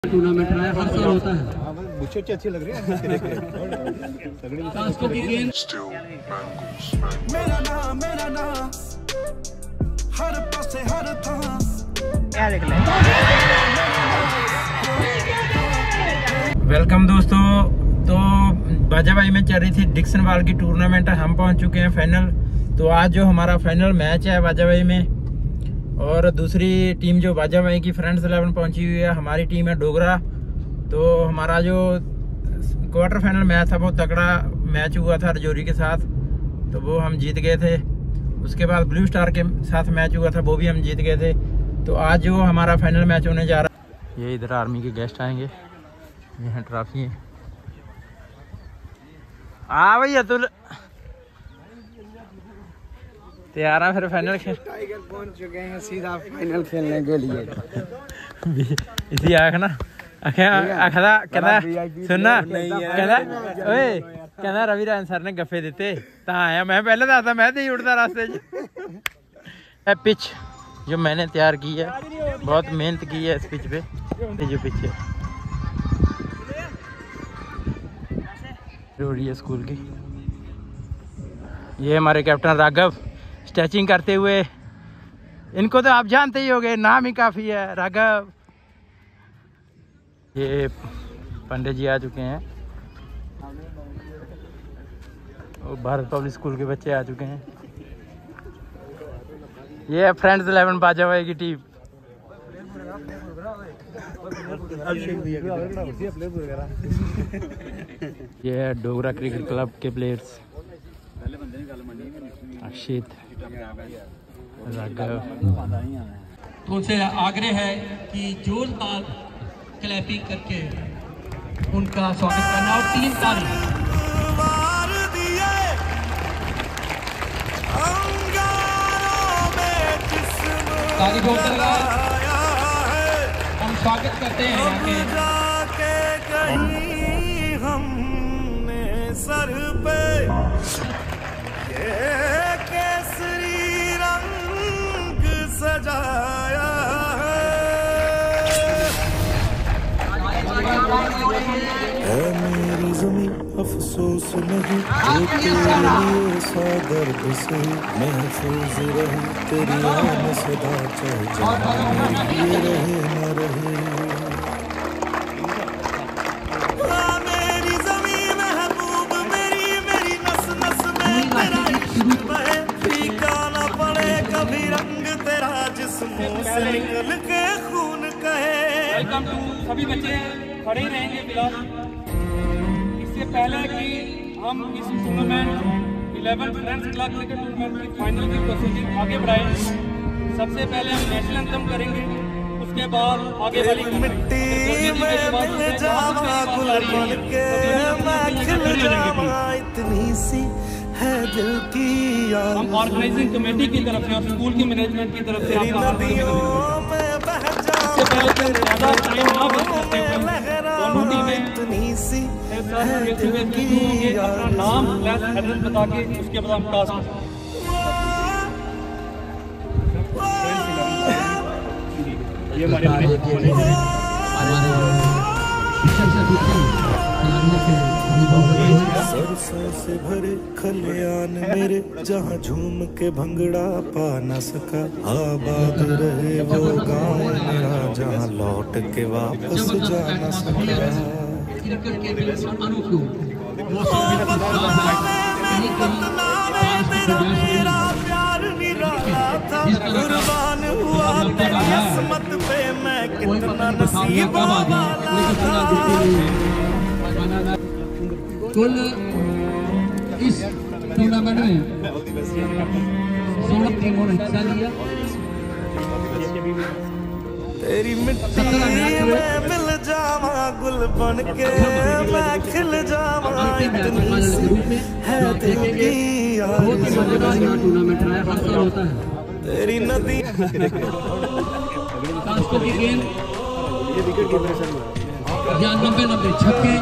Tournament रहा है, हर साल होता है। अच्छी लग रही है। मेरा नाम हर पासे हर था। वेलकम दोस्तों। तो बाजाबाई में चल रही थी डिक्सन वाल की टूर्नामेंट, हम पहुंच चुके हैं फाइनल। तो आज जो हमारा फाइनल मैच है बाजाबाई में, और दूसरी टीम जो बाजाबाई की फ्रेंड्स 11 पहुंची हुई है, हमारी टीम है डोगरा। तो हमारा जो क्वार्टर फाइनल मैच था बहुत तगड़ा मैच हुआ था रजौरी के साथ, तो वो हम जीत गए थे। उसके बाद ब्लू स्टार के साथ मैच हुआ था, वो भी हम जीत गए थे। तो आज जो हमारा फाइनल मैच होने जा रहा है, ये इधर आर्मी के गेस्ट आएंगे, यहाँ ट्रॉफी है। हाँ भैया तू तैयार है फिर फाइनल खेल? टाइगर पहुंच चुके हैं सीधा फाइनल खेलने के लिए। इसी आख ना आखदा कहना सुनना कहना रवि रायन सर ने गफे दिते ता आया। मैं पहले दसदा मैं तो उड़ता रास्ते च। पिच जो मैंने तैयार की है, बहुत मेहनत की है इस पिच पे। जो पिच है रोडिया स्कूल की, ये हमारे कैप्टन राघव स्ट्रेचिंग करते हुए, इनको तो आप जानते ही होंगे, नाम ही काफ़ी है राघव। ये पंडित जी आ चुके हैं, और भारत पब्लिक स्कूल के बच्चे आ चुके हैं। ये है फ्रेंड्स 11 बाजाबाई की टीम। ये है डोगरा क्रिकेट क्लब के प्लेयर्स, अक्षित, राघव। तो उनसे आग्रह है कि जोरदार क्लैपिंग करके उनका स्वागत करना, और 3 तारीख हम स्वागत करते हैं हमने सर पे केसरी रंग सजाया है मेरी ज़मीं, अफसोस नहीं जो तेरे लिए सा दर्द से महफूज रहे तेरी आन सदा, चाहे जहाँ ये रहे न रहे। मेरी ज़मीं महबूब मेरी नस नस में तेरा इश्क बहे, फीका न पड़े कभी रंग तेरा जिस्मों से निकल के खून कहे। वेलकम टू सभी बच्चे खड़े रहेंगे फिलहाल। इससे पहले कि हम इस tournament 11 friends club cricket tournament की फाइनल की प्रोसीडिंग आगे बढ़ाएं, सबसे पहले हम नेशनल एंथम करेंगे, उसके बाद आगे वाली मिट्टी में मिल जावा गुल बन के मैं खिल जावा, इतनी सी है दिल की याद। हम ऑर्गेनाइजिंग कमेटी की तरफ से और स्कूल की मैनेजमेंट की तरफ से आपका ज़्यादा टाइम ना वेस्ट करते हुए दोनों टीमें अपना नाम प्लस एड्रेस बता के उसके बाद हम टास्क ये हमारे सरसों से भरे खलियान मेरे, जहाँ झूम के भंगड़ा पा न सका, आबाद रहे वो गाँव मेरा जहाँ लौट के वापस जा न सका। मेरा प्यार निराला था, कुर्बान हुआ तेरी किस्मत पे मैं कितना नसीबा वाला था। कुल इस टूर्नामेंट में 16 टीमों ने हिस्सा लिया। तेरी मिट्टी में मिल जावा गुल बन के मैं खिल जावा, इतनी सी है दिल की याद। टूर्नामेंट रहा है, हर साल होता है। तेरी नदी की गेंद या 90 छक्के,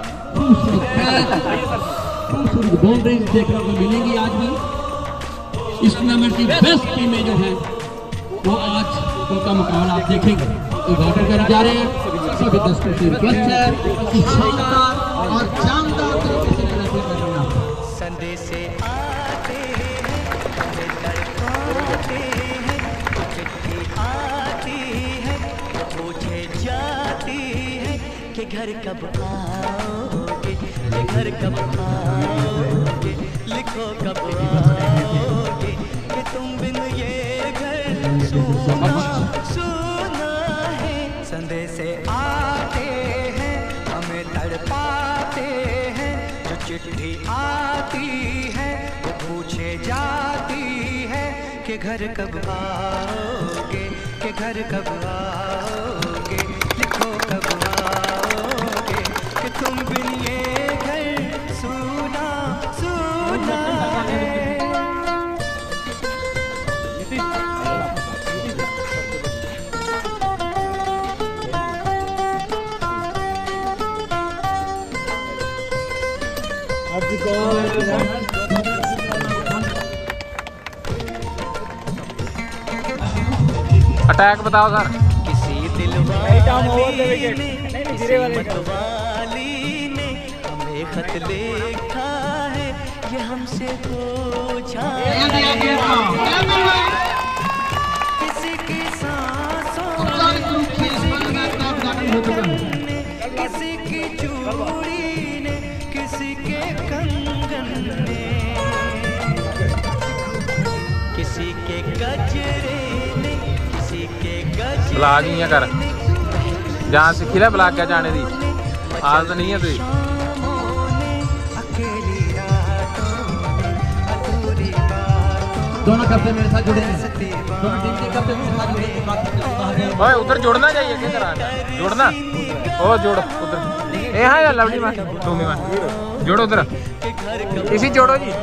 खूबसूरत बाउंड्रीज देखने को मिलेंगी। आज भी इस टूर्नामेंट की बेस्ट टीमें जो हैं वो आज उनका मुकाबला आप देखेंगे। तो बैटर कर जा रहे हैं सभी दर्शकों की रिक्वेस्ट है कि शानदार और जानदार तरीके से कलेक्ट करना। संदेश आते हैं, तड़पाते हैं, चिट्ठी आती है, पूछे जाती है कि घर कब आओगे, कि घर कब आओगे, लिखो कब आओगे, कि तुम बिन ये घर सूना सूना है। संदेश आते हैं, हमें तड़पाते हैं, जो चिट्ठी आती है वो पूछे जाती है कि घर कब आओगे, कि घर कब आओगे, लिखो कब आओगे, कि तुम बिन ये घर सूना सूना है। अटैक बताओ सर। किसी दिलवाली ने, किसी मतवाली ने हमें खत लिखा है, ये हमसे पूछा है, किसी की सांसों ने, किसी की चूड़ी ने, किसी के कंगन ने, किसी के गजरे ने, किसी के गजरे ब्लाग ही कर जहाँ सीखी ला ब्लाग क्या जाने दी आदत नहीं है तुझी। दोनों करते मेरे साथ जुड़े हैं, दोनों टीम के करते मेरे साथ जुड़े हैं। ओए उधर जुड़ना चाहिए क्या करा जुड़ना ओ जोड़ उधर ए हाँ यार लवली में टूमी में जोड़ो उधर इसी जोड़ो जी।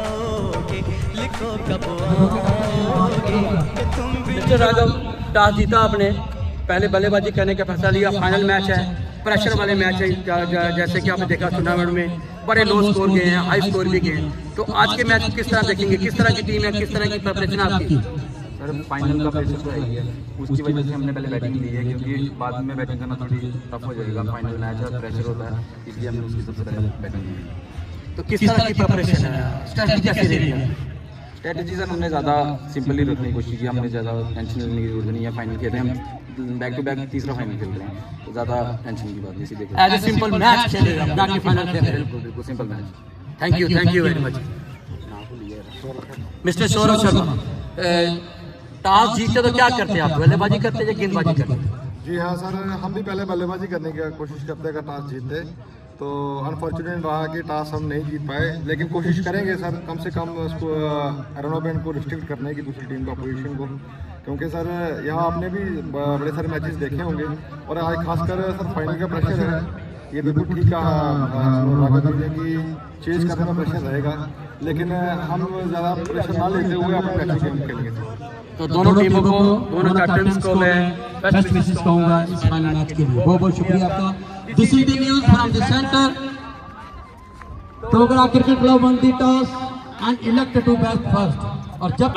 मिस्टर राघव टॉस जीता आपने, पहले बल्लेबाजी करने का फैसला लिया। फाइनल मैच है, प्रेशर वाले मैच है, जैसे कि आपने देखा टूर्नामेंट में बड़े लो स्कोर गए हैं, हाई स्कोर भी गए हैं। तो आज के मैच किस तरह देखेंगे, किस तरह की टीम है, किस तरह की प्रिपरेशन आपकी? सर फाइनल का प्रेशर तो है ही है, उसकी वजह से हमने पहले बैटिंग ली है, क्योंकि बाद में बैटिंग करना थोड़ी टफ हो जाएगा। फाइनल मैच है, प्रेशर होता है, इसलिए हमने उसकी सबसे पहले बैटिंग ली है। तो किस तरह की प्रिपरेशन है, स्ट्रेटजी कैसी रही है? स्ट्रेटजी सर हमने ज़्यादा सिंपल ही रखने की कोशिश की, हमने ज़्यादा टेंशन लेने की जरूरत नहीं है। फाइनल खेल रहे हैं हम, बैक टू बैक तीसरा फाइनल खेल रहे हैं, तो ज़्यादा टेंशन की बात नहीं। सीधे एज ए सिंपल मैच खेले हैं, ना कि फाइनल खेल रहे हैं। बिल्कुल simple match. Thank you very much. Mister Saurabh Sharma, toss जीते तो क्या करते हैं आप, बल्लेबाजी करते हैं या गेंदबाजी करते हैं? जी हाँ सर, हम भी पहले बल्लेबाजी करने की कोशिश करते हैं अगर टॉस जीते। तो अनफॉर्चुनेट रहा कि टॉस हम नहीं जीत पाए, लेकिन कोशिश करेंगे सर कम से कम उसको रन बैंड को रिस्ट्रिक्ट करने की दूसरी टीम का पोजीशन को, क्योंकि सर यहाँ आपने भी बड़े सारे मैचेस देखे होंगे और आज खासकर सर फाइनल का प्रेशर है। ये बिल्कुल ठीक कहा राघव जी ने कि चेज करने का प्रेशर रहेगा, लेकिन हम ज़्यादा प्रेशर ना लेते हुए अपने मैच गेम खेलेंगे। तो दोनों टीमों को, दोनों कैप्टन्स को मैं बेस्ट विशेस कहूंगा इस फाइनल मैच के लिए। बहुत बहुत शुक्रिया आपका। This is the news from the centre. Dogra cricket club won the toss and elected to bat first. और जब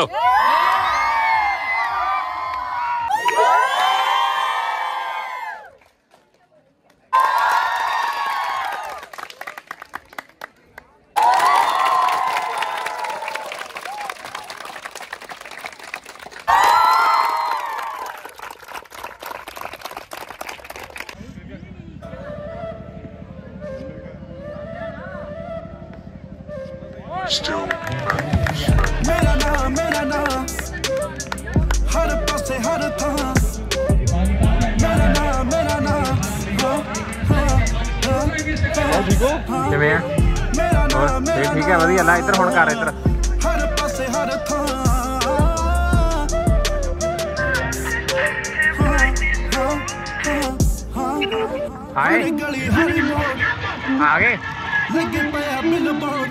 मेरा नाम हर पासे हर थां, मेरा नाम ठीक है वधिया ला इधर हुण कर इधर हर पासे हर थां, हाय गली हरी मोड़ आगे लगे पाया बिलबोर्ड।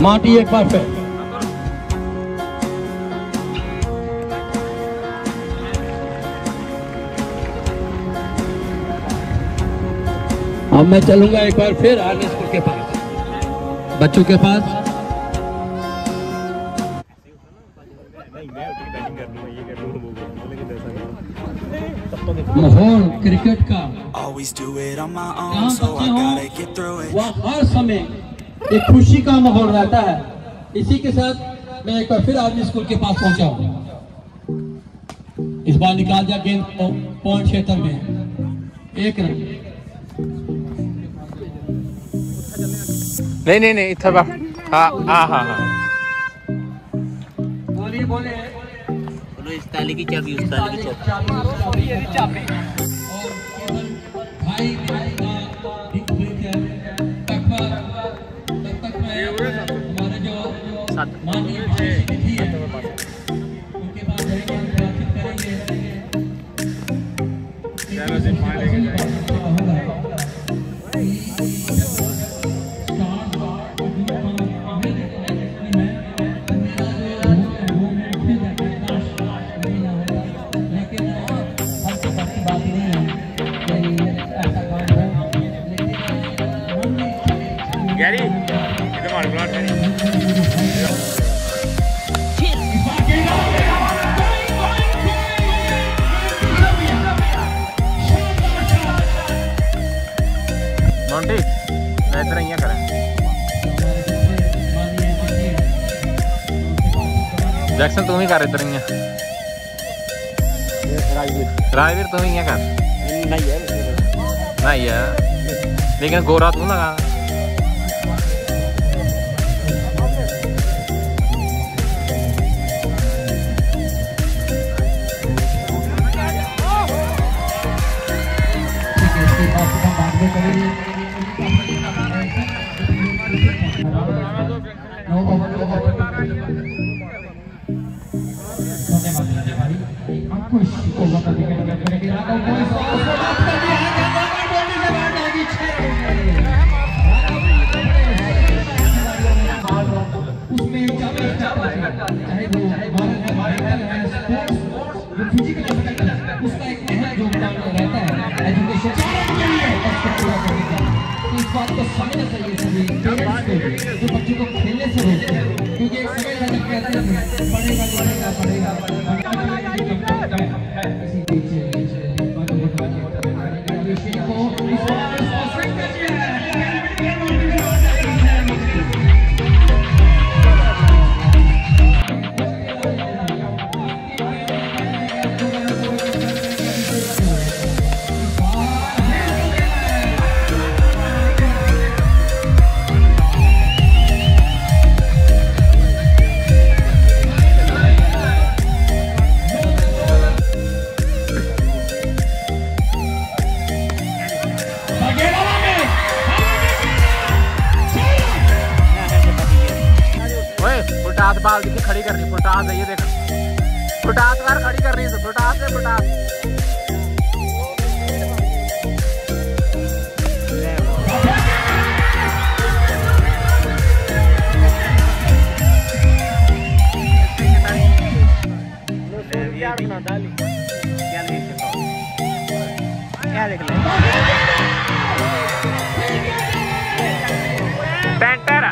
माटी एक बार फिर। अब मैं चलूंगा एक बार फिर आर्मी स्कूल के पास, बच्चों के पास। माहौल क्रिकेट का वह हर समय एक खुशी का माहौल रहता है। इसी के साथ मैं एक बार फिर आर्मी स्कूल के पास पहुंचा हूं। इस बार निकाल दिया गेंद पॉइंट क्षेत्र में, 1 रन। नहीं इतना बा हाँ बोलिए बोलो, इस ताली की चाबी, उस ताली की चाबी। भाई हमारे जो माननीय अतिथि है उनके पास जाएंगे, बातचीत करेंगे। गैरी इधर मार ब्लॉक करी। मोंटी बेहतर ही करें। जैक्सन तुम ही कर इधर ही। राजवीर तुम ही कर। नहीं है लेकिन गोरा तू लगा। इस बात को समझना चाहिए सभी पेरेंट्स को जो बच्चों को खेलने से रोकते हैं, क्योंकि एक समय था जब कहते थे पढ़ेगा इसी बीच बातों को विषय को इस बात फुटात बाल देखिए खड़ी कर रही। फुटात है ये देखो, फुटात बार खड़ी कर रही है। फुटात है फुटात। क्या देख ले पेंटर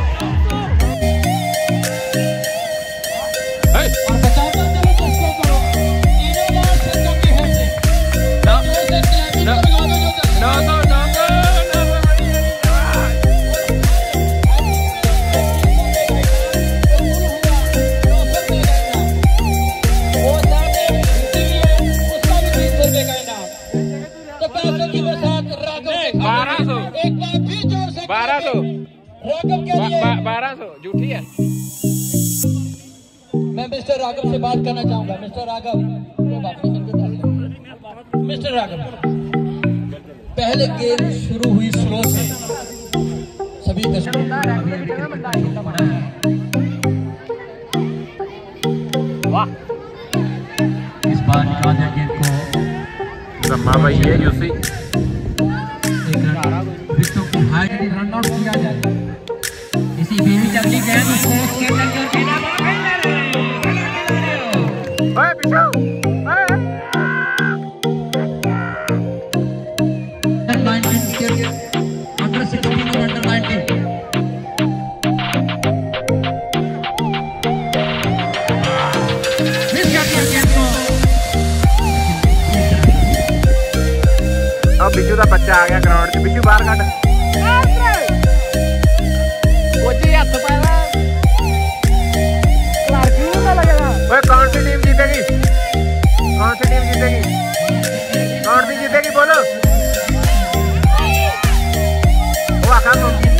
झूठी है। मैं मिस्टर राघव से बात करना चाहूंगा। मिस्टर राघव, मिस्टर राघव, पहले गेम शुरू हुई स्लो से, सभी वाह इस बार निकाल गेम को ब्रह्मा भाई है यूसी रन आउट किया जाए। इसी बीवी चमली अब बिशू का बच्चा आ गया ग्राउंड से। बिशू बाहर कट कौन सी टीम जीतेगी? कौन सी टीम जीतेगी? कौन सी जीतेगी बोलो? वो आका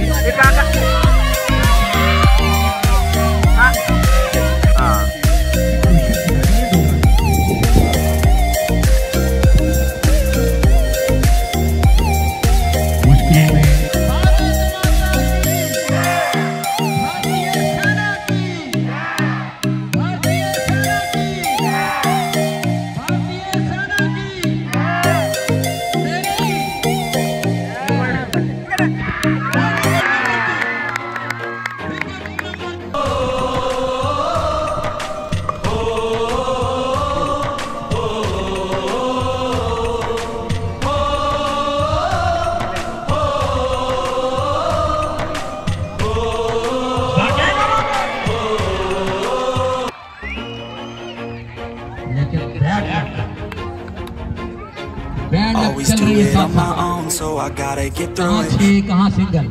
Always do it on my own, so I gotta get through it. कहाँ सिंगल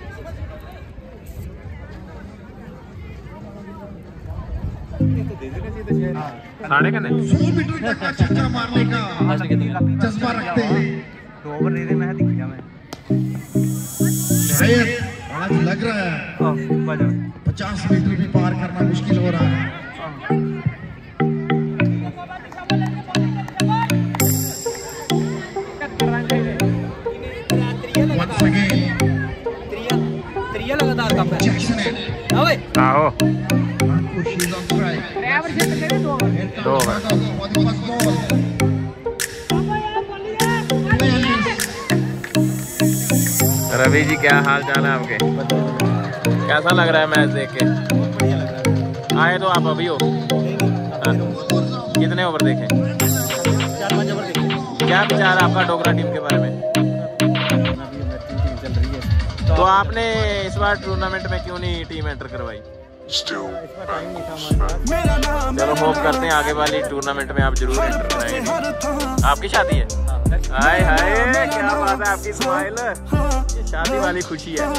साढ़े का नहीं 100 मीटर तक का छक्का मारने का जज्बा रखते हैं। 2 ओवर दे दे, मैं दिख गया मैं। शायद आज लग रहा है 50 मीटर भी पार करना मुश्किल हो रहा है। Once again, Jackson आओ she's on strike. 2 over. For the first ball. Ravi ji क्या हाल चाल है आपके? कैसा लग रहा है मैच देख के? आए तो आप अभी हो? कितने ओवर देखे? 4-5 ओवर देखे। क्या विचार है आपका डोगरा टीम के बारे में? तो आपने इस बार टूर्नामेंट में क्यों नहीं टीम एंटर करवाई? चलो होप करते हैं आगे वाली टूर्नामेंट में आप जरूर एंटर कराएंगे। आपकी शादी है? हाय हाय क्या बात है, आपकी स्माइल, ये शादी वाली खुशी है।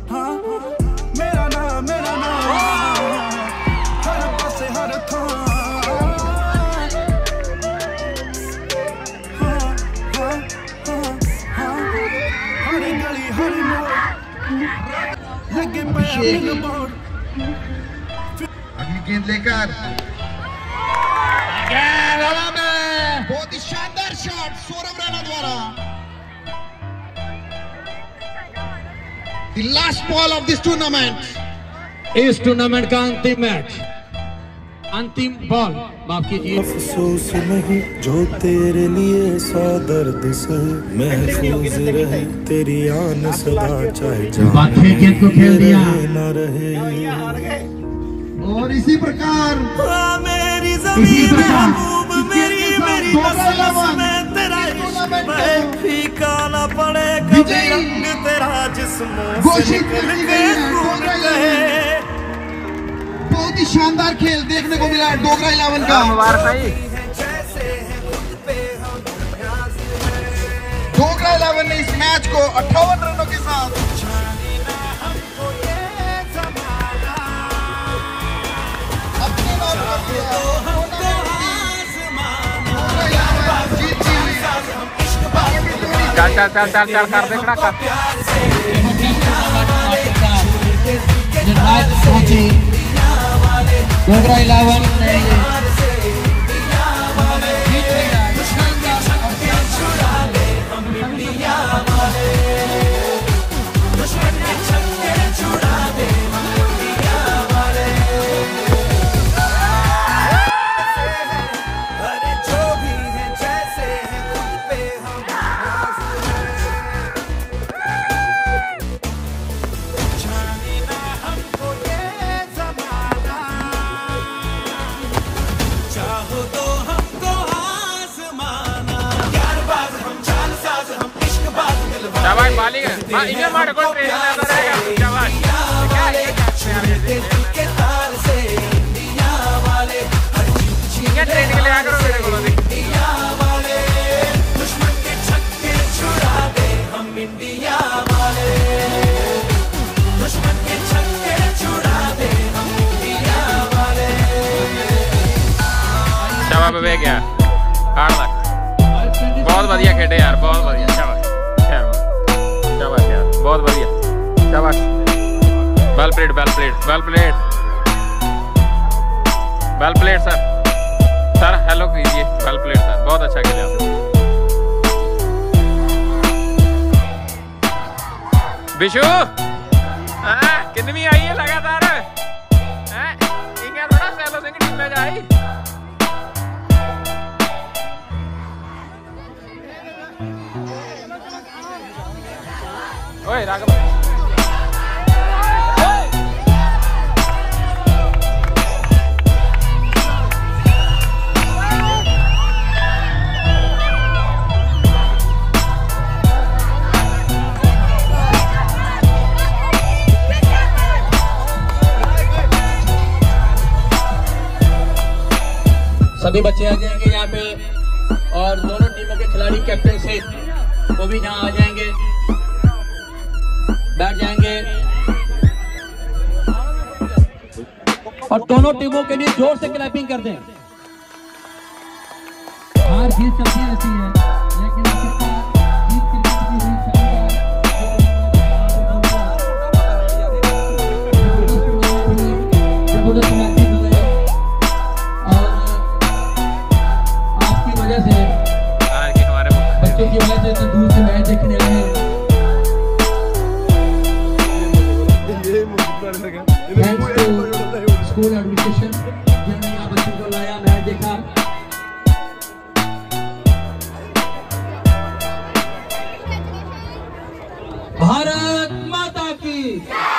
अगली गेंद लेकर बहुत ही शानदार शॉट सौरभ रैना द्वारा। The last ball of this tournament. इस टूर्नामेंट का अंतिम मैच, अंतिम बॉल, माफ कीजिए। अफसोस नहीं जो तेरे लिए सौ दर्द से महफूज रहे तेरी आन सदा, चाहे बाकी गेंद को खेल दिया न रहे। और इसी प्रकार मेरी इसी प्रकार मेरी नस्ल में तेरा इश्क फीका न पड़े कभी रंग तेरा जिस्मों से निकल के खून गए। बहुत ही शानदार खेल देखने को मिला डोगरा 11 का। डोगरा 11 ने इस मैच को 58 रनों के साथ अपने नाम कर दिया। चल चल चल चल चल कर दे खड़ा डोगरा 11 ने मालिक हां इन्हें मार को ट्रेन लेता रहेगा शाबाश इन्हें ट्रेन के ले आ करो मेरे को इंडिया वाले दुश्मन के छक्के छुड़ा दे हम इंडिया वाले दुश्मन के छक्के छुड़ा दे हम इंडिया वाले शाबाश विवेक यार 8 लाख बहुत बढ़िया खेडे यार बहुत बढ़िया शाबाश शाबाश यार बहुत बढ़िया शाबाश well played well played well played well played sir sir hello कीजिए वेल प्लेड सर बहुत अच्छा खेले आप बिशु कितनी आई है लगातार थोड़ा सैलो सिंह टीम में जाई ओए राघव सभी बच्चे आ जाएंगे यहाँ पे और दोनों टीमों के खिलाड़ी कैप्टन से वो भी यहाँ आ जाएंगे बैठ जाएंगे और दोनों टीमों के लिए जोर से क्लैपिंग कर दें। हार जीत चलती रहती है लेकिन जीत क्रिकेट की हुई जबरदस्त मैच हुए और आपकी वजह से हमारे बच्चों की वजह से दूर से मैच देखने आए हैं। स्कूल एडमिनिस्ट्रेशन जिन्होंने यहाँ बच्चों को लाया मैच देखा। भारत माता की